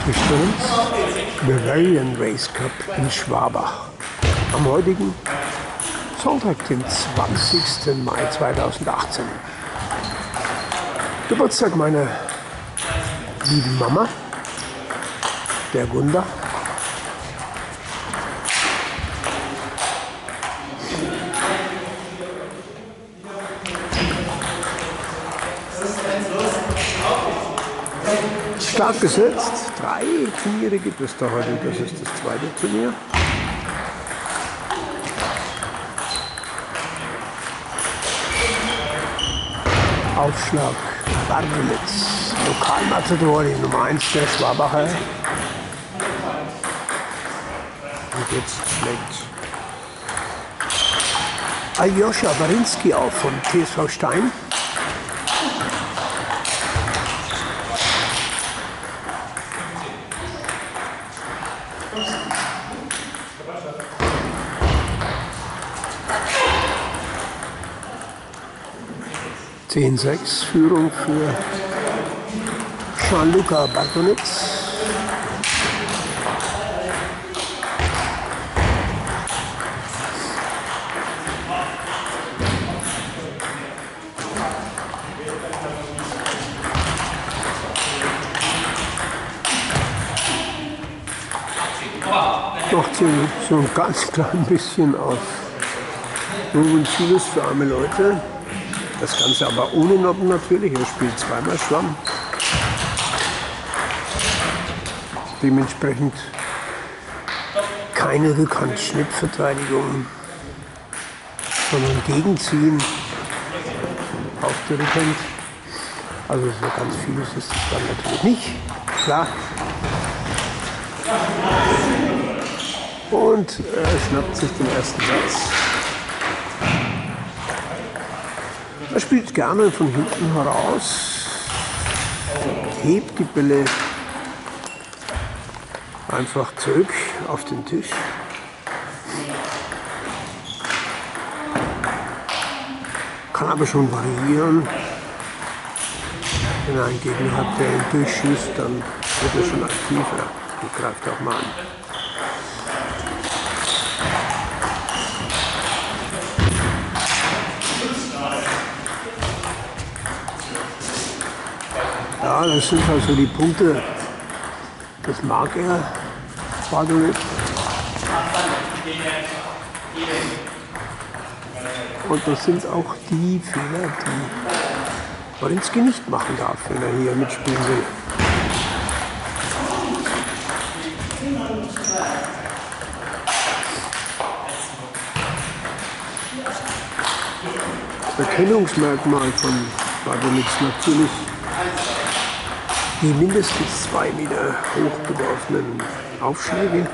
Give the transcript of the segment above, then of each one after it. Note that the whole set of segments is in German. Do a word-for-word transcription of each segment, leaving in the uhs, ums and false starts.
Bestellens Bavarian Race Cup in Schwabach am heutigen Sonntag, den zwanzigsten Mai zweitausendachtzehn. Geburtstag meiner lieben Mama, der Gunda. Stark gesetzt, drei Turniere gibt es da heute, das ist das zweite Turnier. Aufschlag Bardelitz, Lokalmatador, die Nummer eins der Schwabacher. Und jetzt schlägt Aljoscha Barinski auf vom T S V Stein. zehn sechs Führung für Gianluca Bartonitz. Macht so, so ein ganz klein bisschen auf Ruben für arme Leute. Das Ganze aber ohne Noppen natürlich, er spielt zweimal Schwamm. Dementsprechend keine Rückhand-Schnittverteidigung, sondern Gegenziehen auf der Rückhand. Also so ganz vieles ist es dann natürlich nicht, klar. Und er schnappt sich den ersten Satz. Er spielt gerne von hinten heraus, hebt die Bälle einfach zurück auf den Tisch. Kann aber schon variieren. Wenn er einen Gegner hat, der ihn durchschießt, dann wird er schon aktiver und greift auch mal an. Ja, das sind also die Punkte, das mag er, Bartonitz. Und das sind auch die Fehler, die Barinski nicht machen darf, wenn er hier mitspielen will. Das Erkennungsmerkmal von Bartonitz natürlich die mindestens zwei Meter hoch geworfenen Aufschläge.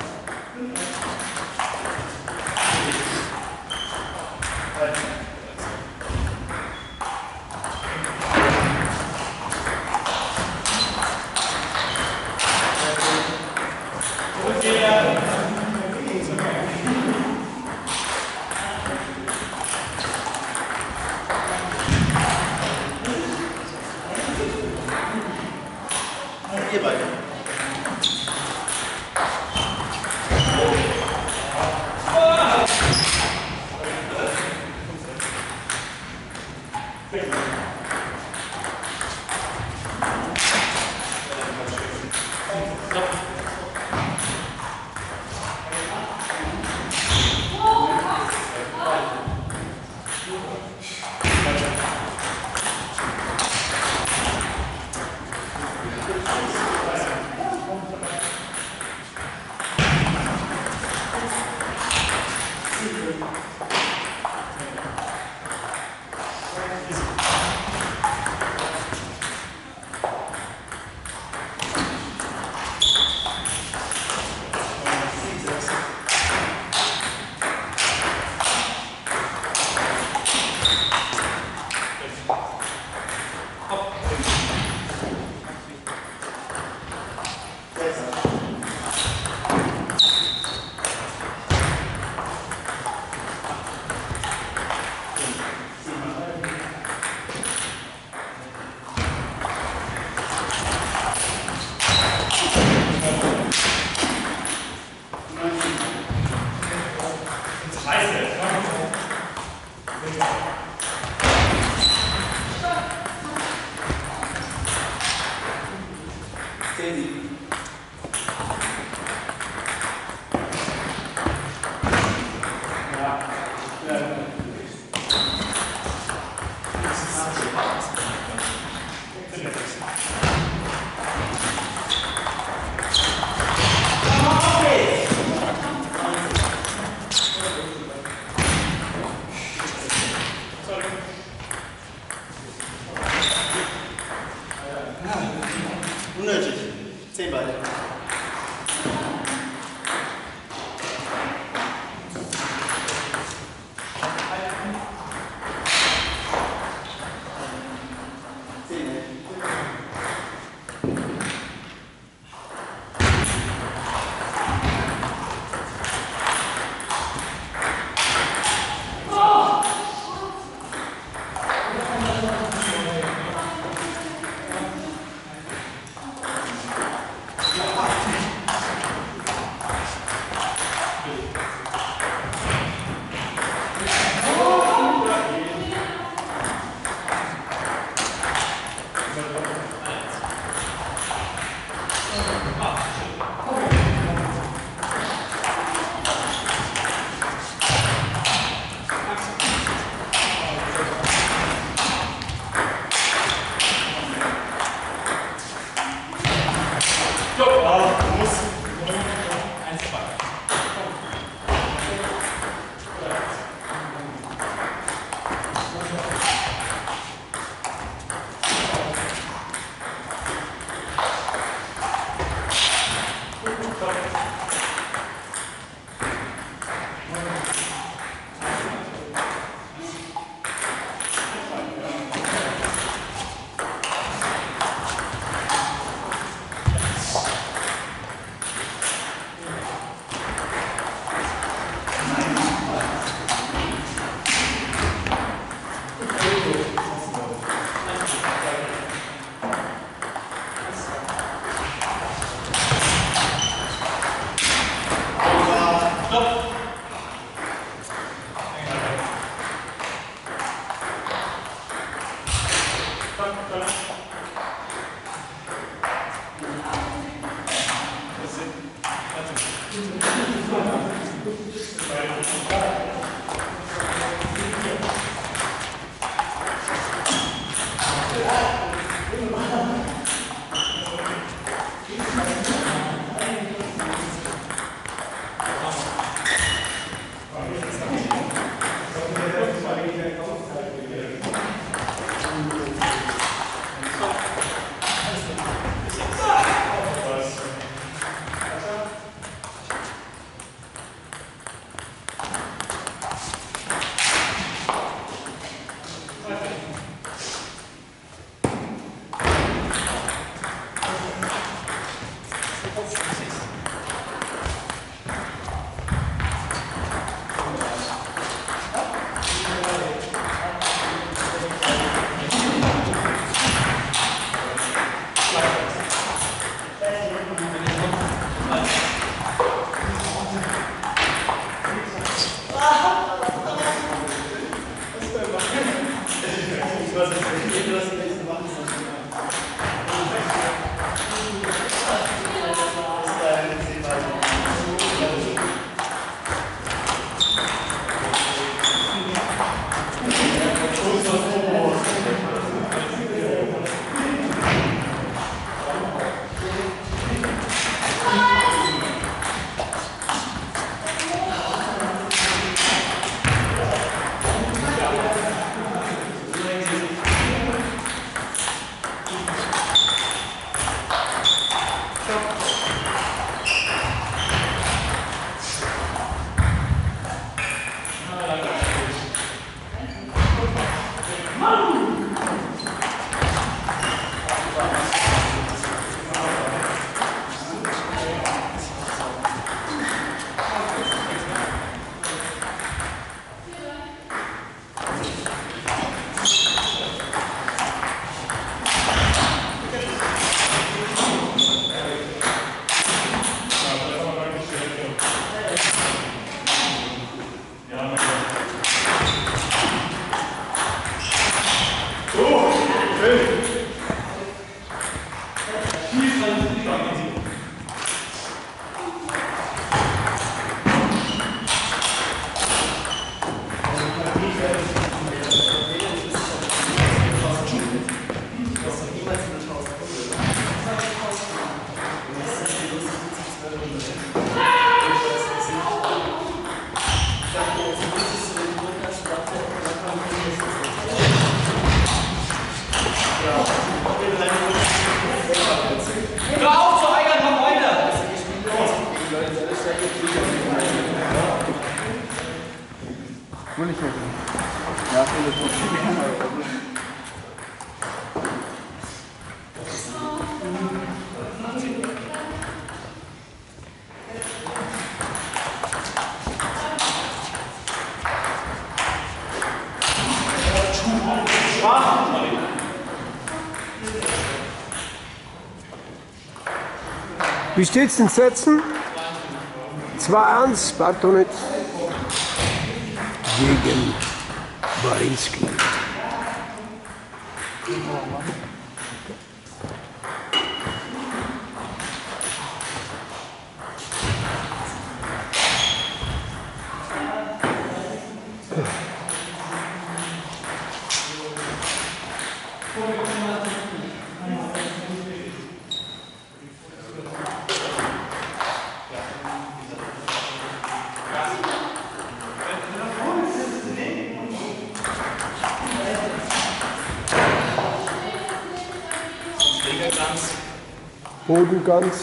Unnötig. Zehn Beine. Hör auf zu eigern, komm weiter! Will ich nicht. Ja, ich will Wie steht's in Sätzen? zwei eins, Bartonit gegen Barinski. Boden ganz.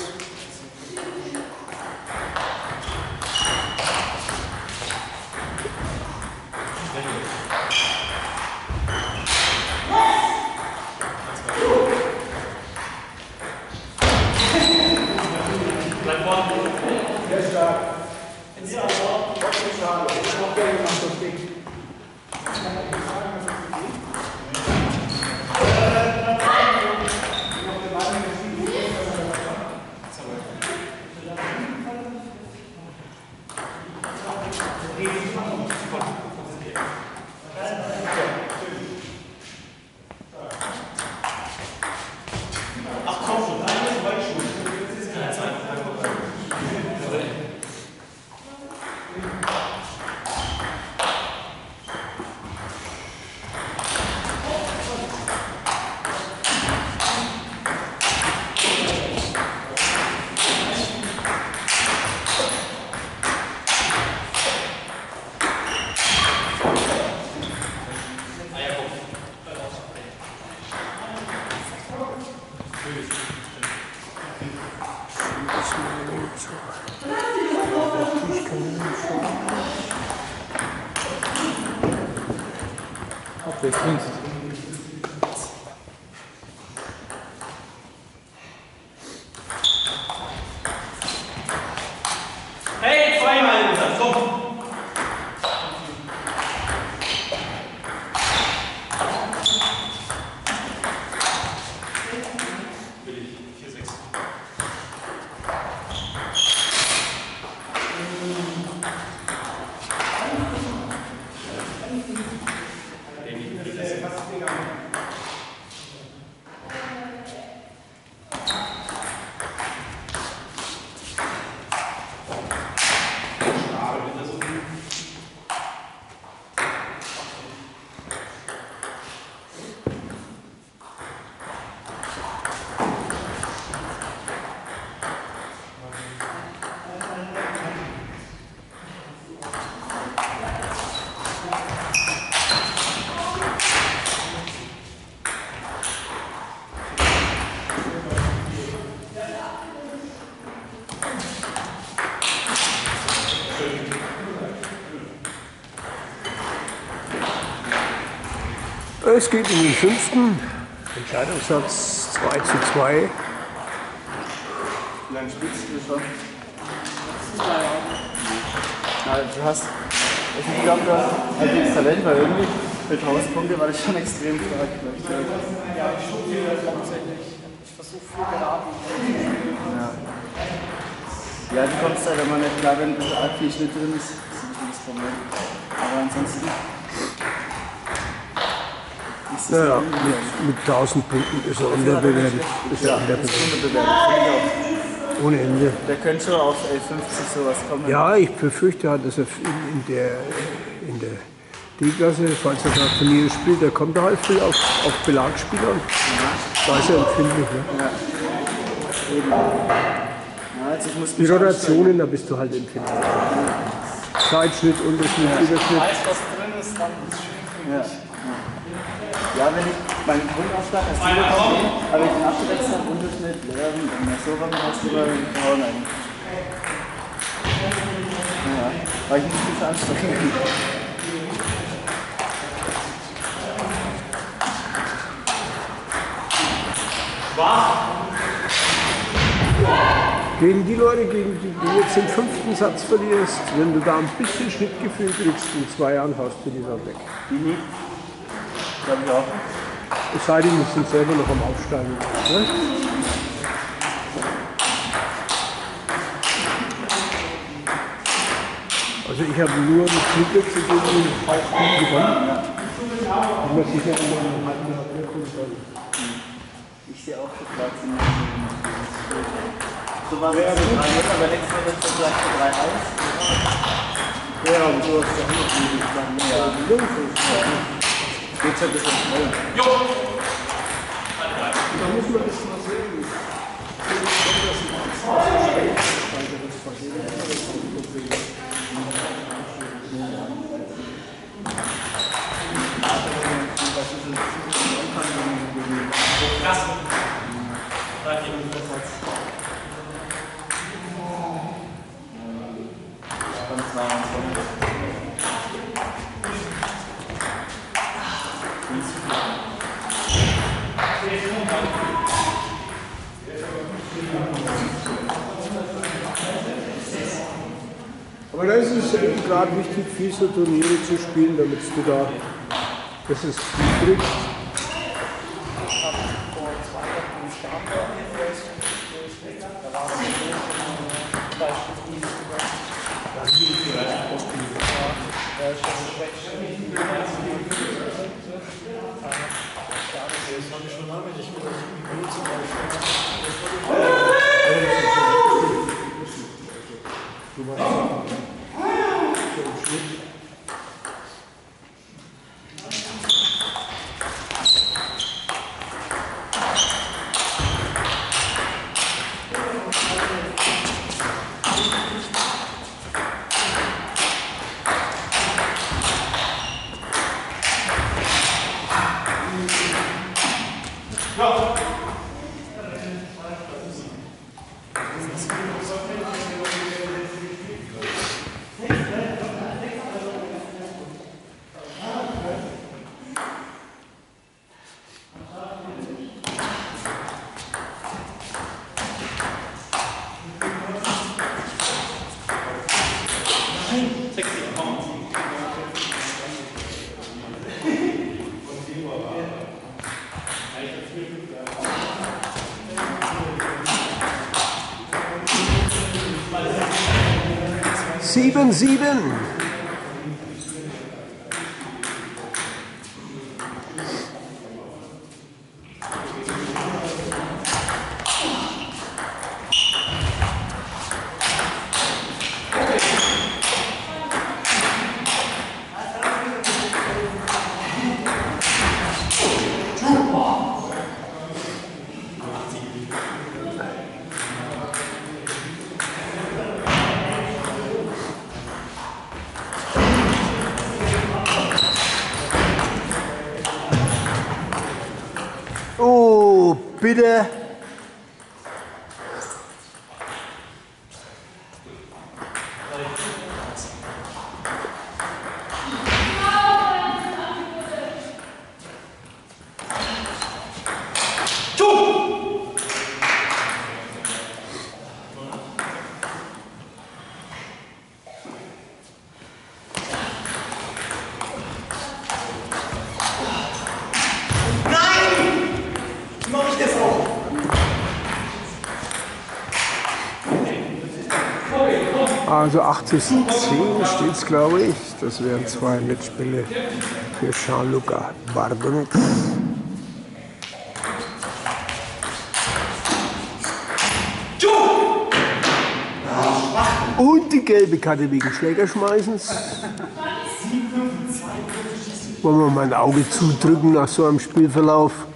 Sehr stark. Ja, trotzdem schade. Ich habe auch gerne gemacht, das Ding. Das links. Hey, zweimal ist das, komm! vier sechs. Es geht in den fünften Entscheidungssatz zwei zu zwei. Wie lange spielst du schon? Ja, du hast, ich glaube, du hast ein gutes Talent, weil irgendwie für tausend Punkte war das schon extrem stark. Ja, ich studiere hauptsächlich. Ich versuche viel geraten. Ja. Ja, du kommst halt immer nicht klar, wenn ein bisschen arg viel Schnitt drin ist. Das ist nicht das Problem. Aber ansonsten. Naja, mit, mit tausend Punkten ist er unterbewertet. Ist er unterbewertet. Ohne Ende. Der könnte schon auf elf fünfzig sowas kommen. Ja, ich befürchte halt, dass er in, in der, in der D-Klasse, falls er da Turniere spielt, da kommt er halt viel auf, auf Belagsspieler. Ja. Da ist er empfindlich. Ne? Ja. Eben. Ja, also ich muss Die mich Rotationen, da bist du halt empfindlich. Seitschnitt, Unterschnitt, Wenn ich Überschnitt. weiß, was drin ist, dann ist es schön für Ja. mich. Ja, wenn ich meinen Grundaufschlag hast du bekommen, aber ich den abgewechselt habe, Unterschnitt, Lärm und so was hast du immer gehauen eigentlich. Ja, weil ich nicht viel anstrengen. Gegen die Leute, gegen die du jetzt den fünften Satz verlierst, wenn du da ein bisschen Schnittgefühl kriegst, in zwei Jahren haust du die dann weg. Mhm. Glaube ich auch. Es sei denn, die sind selber noch am Aufsteigen. Ne? Also ich habe nur einen Schnittwechsel gegen den Hauchkuchen gewonnen. Die man sicher in einem halben Jahr wiederkommen soll. Ich sehe auch für Platzen. So war es jetzt für drei Meter, aber nächstes Mal wird es vielleicht für drei aus. Ja, aber du hast ja auch noch die Sachen. Ja, die Jungs ist geht ja ein bisschen schneller. Jo! Da muss man das mal sehen. Krass. Da geht es besser. Von zweiundzwanzig. Aber da ist es eben gerade wichtig, viele Turniere zu spielen, damit du da das ist kriegst. Ich habe vor zwei Wochen einen Starter da war es zwei Stunden gewesen. Ja, der ist schon schlecht. Das habe ich schon lange nicht mehr zum sieben sieben. Oh, bitte. Also acht zu zehn steht es, glaube ich. Das wären zwei Netzspiele für Jean-Luca Bardonnet. Und die gelbe Karte wegen Schlägerschmeißens. Wollen wir mal ein Auge zudrücken nach so einem Spielverlauf?